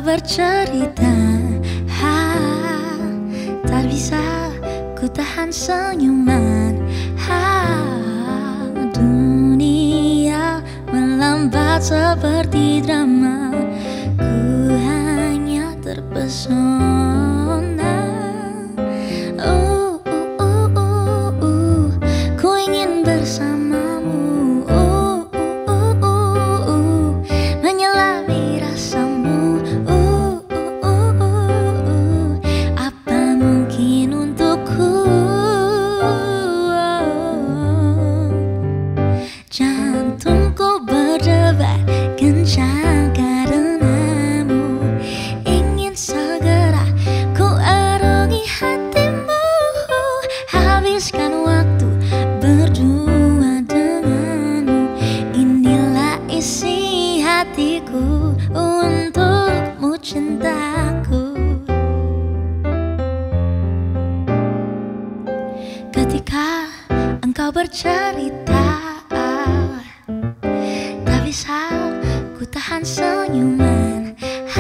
bercerita, tak bisa ku tahan senyuman. Dunia melambat seperti drama, ku hanya terpesona. Ku ingin bersamamu, menyelami rasamu. Apa mungkin untukku? Jantungku berdebar kencang karenamu, ingin segera ku arungi hatimu, habiskan waktu berdua denganmu. Inilah isi hatiku untukmu, cintaku. Ketika engkau bercerita, tak bisa ku tahan senyuman.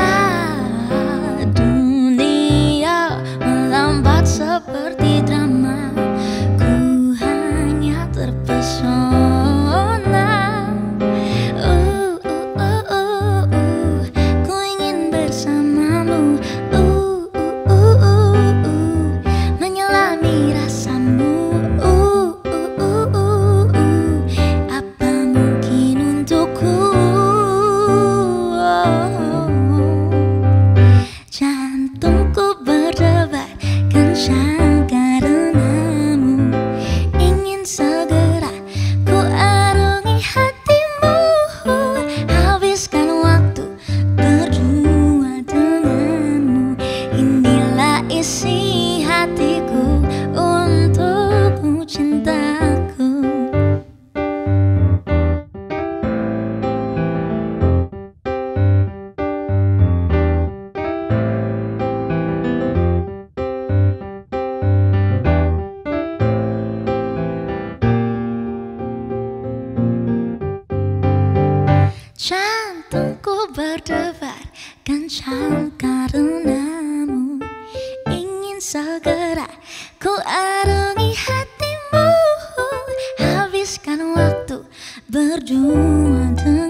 Dunia melambat seperti drama, ku hanya terpesona. Ku ingin bersamamu, menyelami rasamu. Apa mungkin untukku? Jantungku berdebar kencang karenamu, ingin segera ku arungi hatimu, habiskan waktu berdua denganmu. Inilah isi hatiku untukmu, cintaku. Jantungku berdebar kencang karenamu, ingin segera ku arungi hatimu, habiskan waktu berdua denganmu.